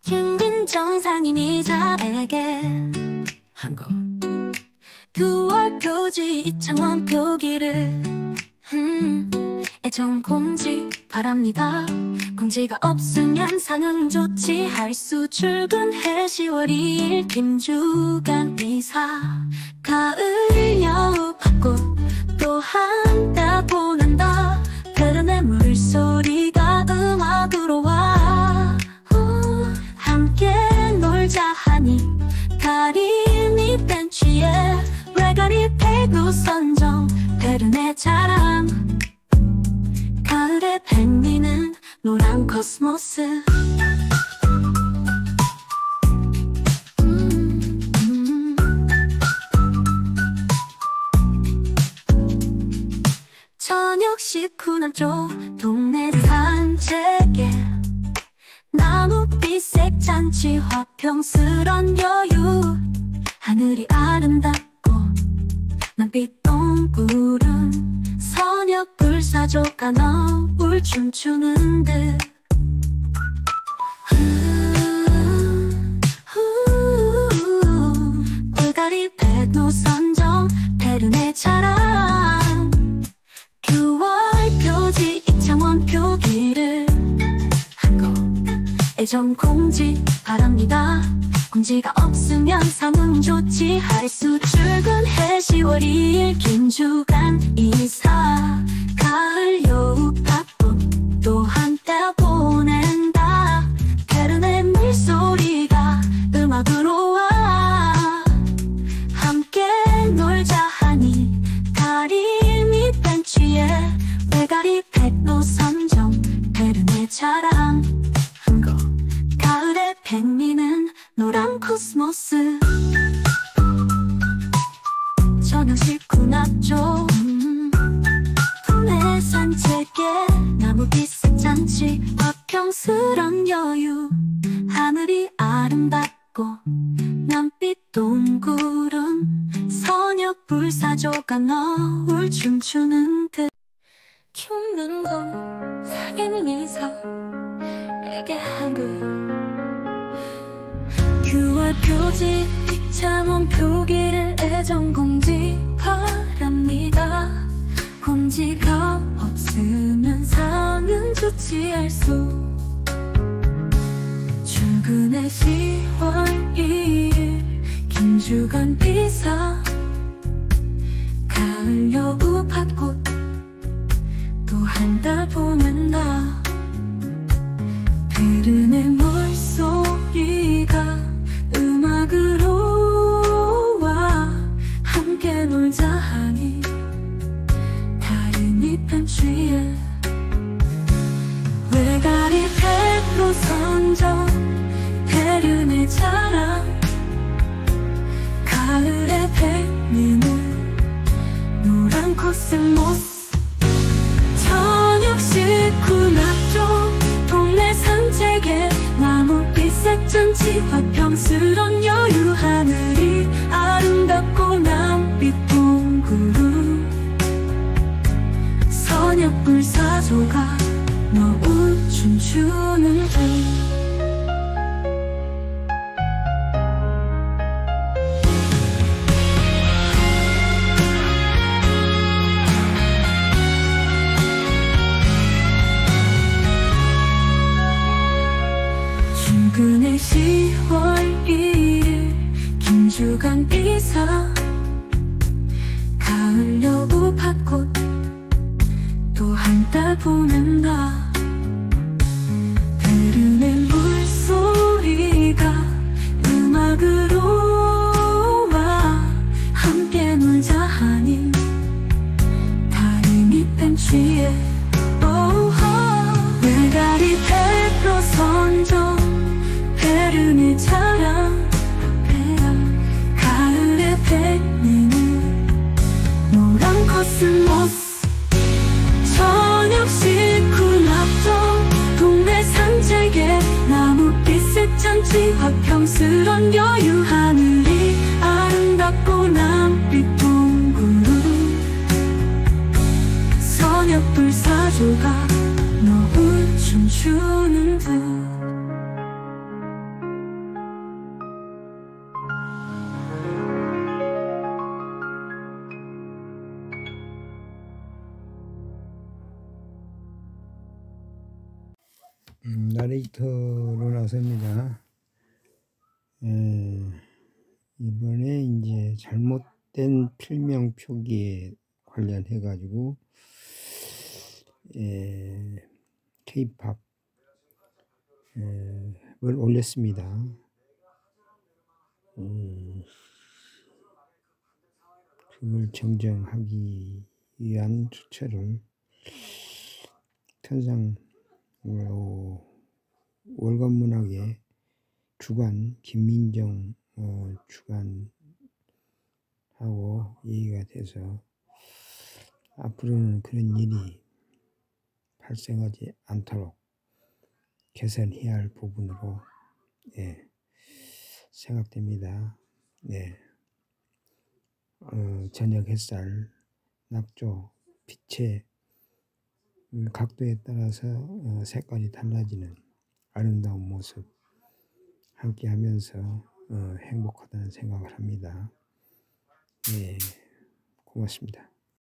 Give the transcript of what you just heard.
힘든 정상인 이자에게 한거 9월 표지 이창원 표기를 애정 공지 바랍니다. 공지가 없으면 상응 조치할 수. 출근해 10월 2일 김주간 이사. 가을 여우 벚꽃 또 한다 보낸다. 푸른의 물소리가 음악으로 와. 함께 놀자 하니 가리니 벤치에 레가리 페이도 선정 푸른의 자랑. 가을에 팽리는 노란 코스모스. 저녁 식후 남쪽 동네 산책에 나무빛색 잔치 화평스런 여유. 하늘이 아름답고 남빛 동굴은 선역 불사조가 너울 춤추는 듯. 불가리 백로 선정 푸른의 자랑. 9월 표지 이창원 표기를 한거 애정 공지 바랍니다. 공지가 없으면 상응 조치할 수. 출근해 10월 2일 김주간 이사. 가을 여우 벚꽃 또 한때 보낸다. 푸른의 물소리가 음악으로 와. 함께 놀자 하니 다리미 벤치에 외가리 백로 선정 푸른의 자랑. 한거 가을에 팽리는 노란 코스모스. 저녁 식후 남쪽 동네 산책에 나무빛색 잔치 화평스런 여유. 하늘이 아름답고 남빛 동굴은 선역 불사조가 너울 춤추는 듯. 춤는 건 사귀는 이사에게 한글. 9월 표지 이창원 표기를 애정 공지 바랍니다. 공지가 없으면 상응 조치할 수. 출근해 10월 2일 김주간 이사. 가을 여우 벚꽃 또 한 달 보낸다. 푸른의 물소리가 음악으로 와. 함께 놀자 하니 다른 잎은 취해 외가리 백로 선정 푸른의 자랑. 가을에 팽리는 노란 코스모스. 저녁 식후 남쪽 동네 산책에 나무빛색 잔치 화평스런 여유. 하늘이 아름답고 남빛 동굴은 선역 불사조가 너울 춤추는 듯. 출근해 10월 2일 김주간 이사. 가을 여우 벚꽃 또 한 달 보낸다. 푸른의 물소리가 음악으로 와. 함께 놀자 하니 다른 잎은 취해 외가리 백로 선정 푸른의 자랑. 가을에 팽리는 노란 코스모스. 저녁 식후 남쪽 동네 산책에 나무빛색 잔치 화평스런 여유. 하늘이 아름답고 남빛 동굴은 선역 불사조가 너울 춤추는 듯. 나레이터로 나섭니다. 이번에 이제 잘못된 필명 표기에 관련해 가지고 K-팝을 올렸습니다. 그걸 정정하기 위한 조처를 천상 월간문학의 주간 김민정 주간하고 얘기가 돼서 앞으로는 그런 일이 발생하지 않도록 개선해야 할 부분으로 생각됩니다. 저녁 햇살, 낙조, 빛의 각도에 따라서 색깔이 달라지는 아름다운 모습 함께 하면서 행복하다는 생각을 합니다. 고맙습니다.